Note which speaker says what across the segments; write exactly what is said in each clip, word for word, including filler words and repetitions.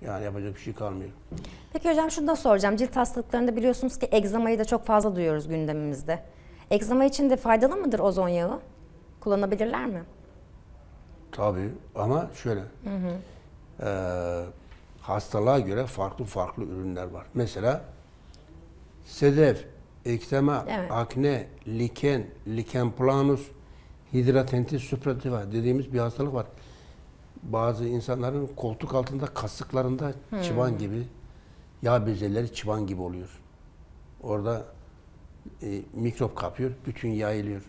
Speaker 1: Yani yapacak bir şey kalmıyor.
Speaker 2: Peki hocam şunu da soracağım. Cilt hastalıklarında biliyorsunuz ki egzamayı da çok fazla duyuyoruz gündemimizde. Egzama için de faydalı mıdır ozon yağı? Kullanabilirler mi?
Speaker 1: Tabii ama şöyle. Hı hı. E, hastalığa göre farklı farklı ürünler var. Mesela sedef, ekzema,
Speaker 2: Evet.
Speaker 1: akne, liken, liken planus, hidratenitis suppurativa dediğimiz bir hastalık var. Bazı insanların koltuk altında, kasıklarında hmm. çıban gibi, yağ bezeleri çıban gibi oluyor. Orada e, mikrop kapıyor, bütün yayılıyor.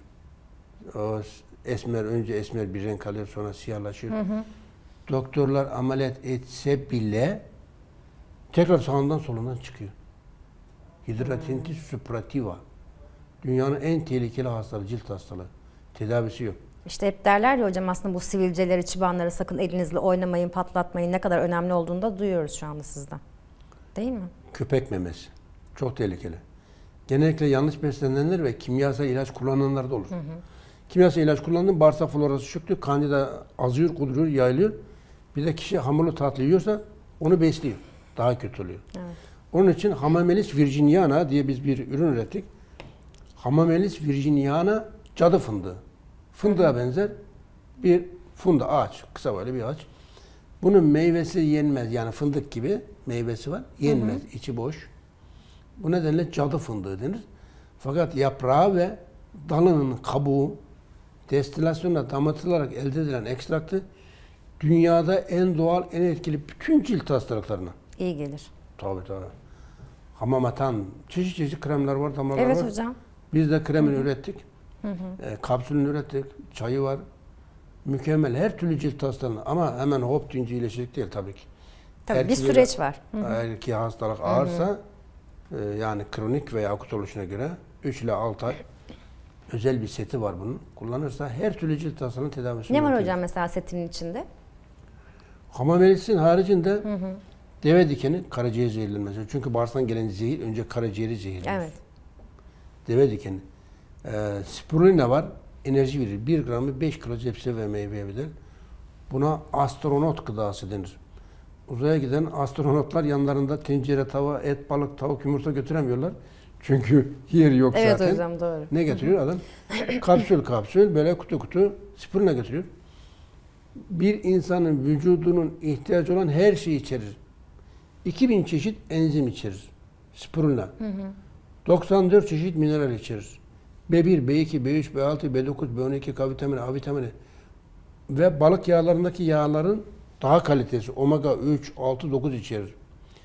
Speaker 1: O esmer, önce esmer bir renk alıyor, sonra siyahlaşıyor. Hı hı. Doktorlar ameliyat etse bile tekrar sağından solundan çıkıyor. Hidratenitis hmm. suppurativa. Dünyanın en tehlikeli hastalığı, cilt hastalığı. Tedavisi yok.
Speaker 2: İşte hep derler ya hocam, aslında bu sivilceleri, çıbanları sakın elinizle oynamayın, patlatmayın, ne kadar önemli olduğunu da duyuyoruz şu anda sizden. Değil mi?
Speaker 1: Köpek memesi. Çok tehlikeli. Genellikle yanlış beslenenler ve kimyasal ilaç kullananlar da olur. Hı hı. Kimyasal ilaç kullandığında bağırsak florası çöktü, kandida azıyor, kuduruyor, yayılıyor. Bir de kişi hamurlu tatlı yiyorsa onu besliyor. Daha kötü oluyor. Evet. Onun için Hamamelis virginiana diye biz bir ürün ürettik. Hamamelis virginiana cadı fındığı. Fındığa benzer bir funda ağaç, kısa böyle bir ağaç. Bunun meyvesi yenmez, yani fındık gibi meyvesi var, yenmez, hı hı. içi boş. Bu nedenle cadı fındığı denir. Fakat yaprağı ve dalının kabuğu destilasyonla damlatılarak elde edilen ekstraktı dünyada en doğal, en etkili bütün cilt hastalıklarına
Speaker 2: İyi gelir.
Speaker 1: Tabii tabii. Hamamatan, çeşit çeşit kremler var, damlalar
Speaker 2: evet,
Speaker 1: var.
Speaker 2: Evet hocam.
Speaker 1: Biz de kremini hı hı. ürettik. Hı hı. E, kapsülünü ürettik. Çayı var. Mükemmel. Her türlü cilt hastalığına. Ama hemen hop deyince iyileşecek değil tabii ki.
Speaker 2: Tabii
Speaker 1: Eğer
Speaker 2: bir süreç var. Hı hı.
Speaker 1: Eğer ki hastalık ağırsa, hı hı. E, yani kronik veya akut oluşuna göre üç ile altı ay özel bir seti var bunun. Kullanırsa her türlü cilt hastalığının tedavisi.
Speaker 2: Ne var hocam mesela setinin içinde?
Speaker 1: Hamamelisin haricinde hı hı. deve dikeni, karaciğer zehirlenmesi. Çünkü bağırsaktan gelen zehir önce karaciğeri zehirliyor.
Speaker 2: Evet.
Speaker 1: Deve dikeni. E, spirulina var. Enerji verir. bir gramı beş kilo zepse ve meyveye bedel. Buna astronot gıdası denir. Uzaya giden astronotlar yanlarında tencere, tava, et, balık, tavuk, yumurta götüremiyorlar. Çünkü yer yok
Speaker 2: evet
Speaker 1: zaten.
Speaker 2: Evet hocam doğru.
Speaker 1: Ne getiriyor adam? Kapsül kapsül böyle kutu kutu spirulina getiriyor. Bir insanın vücudunun ihtiyacı olan her şeyi içerir. iki bin çeşit enzim içerir. Spirulina. Hı hı. doksan dört çeşit mineral içerir. B bir, B iki, B üç, B altı, B dokuz, B on iki, K vitamini, A vitamini ve balık yağlarındaki yağların daha kalitesi omega üç, altı, dokuz içerir.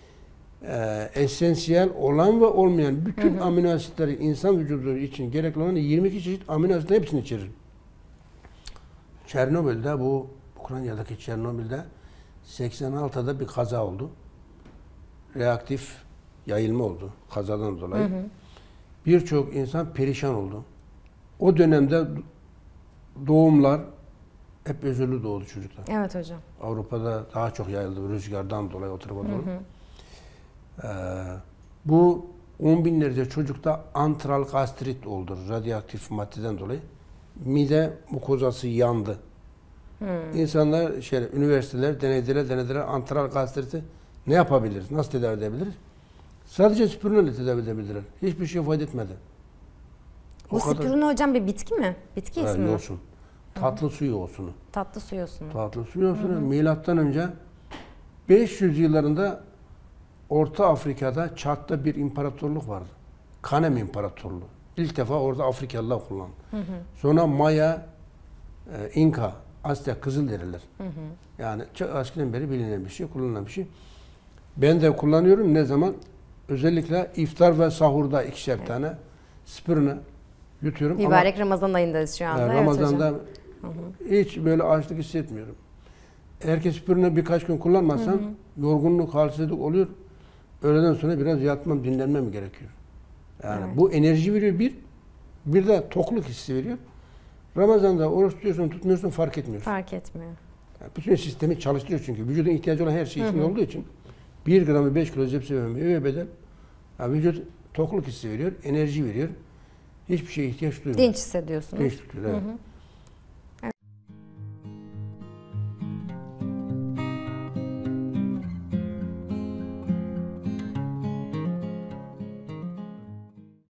Speaker 1: Ee, esansiyel olan ve olmayan bütün hı hı. amino asitleri insan vücudu için gerekli olan yirmi iki çeşit amino asit hepsini içerir. Çernobil'de bu Ukrayna'daki Çernobil'de seksen altıda bir kaza oldu. Reaktif yayılma oldu kazadan dolayı. Birçok insan perişan oldu. O dönemde doğumlar hep özürlü doğdu çocuklar.
Speaker 2: Evet hocam.
Speaker 1: Avrupa'da daha çok yayıldı rüzgardan dolayı o tarafa doğru. Ee, bu on binlerce çocukta antral gastrit oldu radyoaktif maddeden dolayı. Mide mukozası yandı. Hmm. İnsanlar, şey, üniversiteler denediler, denediler antral gastriti ne yapabiliriz, nasıl tedavi edebiliriz? Sadece spirulina ile tedavi edebilirler. Hiçbir şey fayda etmedi.
Speaker 2: O Bu spirulina hocam bir bitki mi? Bitki ismi mi?
Speaker 1: Yosun. Tatlı suyu yosunu.
Speaker 2: Tatlı su yosunu.
Speaker 1: Tatlı su yosunu. Milattan önce beş yüz yıllarında Orta Afrika'da Çad'da bir imparatorluk vardı. Kanem İmparatorluğu. İlk defa orada Afrikalılar kullandı. Hı hı. Sonra Maya, e, İnka, Aztek, Kızılderililer. Hı hı. Yani çok eskiden beri bilinen bir şey, kullanılan bir şey. Ben de kullanıyorum. Ne zaman? Özellikle iftar ve sahurda ikişer evet. tane spirulina yutuyorum.
Speaker 2: Mübarek ama Ramazan ayındayız şu anda.
Speaker 1: Yani
Speaker 2: evet
Speaker 1: Ramazan'da
Speaker 2: hocam.
Speaker 1: hiç böyle açlık hissetmiyorum. Herkes spirulina birkaç gün kullanmazsam hı hı. yorgunluk, halsizlik oluyor. Öğleden sonra biraz yatmam, dinlenmem gerekiyor. Yani evet. bu enerji veriyor bir, bir de tokluk hissi veriyor. Ramazan'da oruç tutuyorsun, tutmuyorsun fark etmiyor.
Speaker 2: Fark etmiyor.
Speaker 1: Yani bütün sistemi çalıştırıyor çünkü. Vücudun ihtiyacı olan her şey içinde olduğu için bir gramı beş kilo zepse ve meyve bedel. Yani vücut tokluk hissi veriyor, enerji veriyor. Hiçbir şeye ihtiyaç duymuyor.
Speaker 2: Dinç hissediyorsunuz.
Speaker 1: Dinç tutuyor, evet. Hı hı.